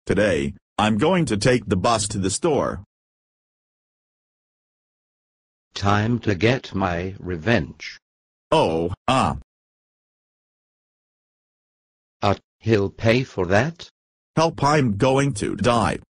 Today, I'm going to take the bus to the store. Time to get my revenge. Oh, He'll pay for that? help, I'm going to die.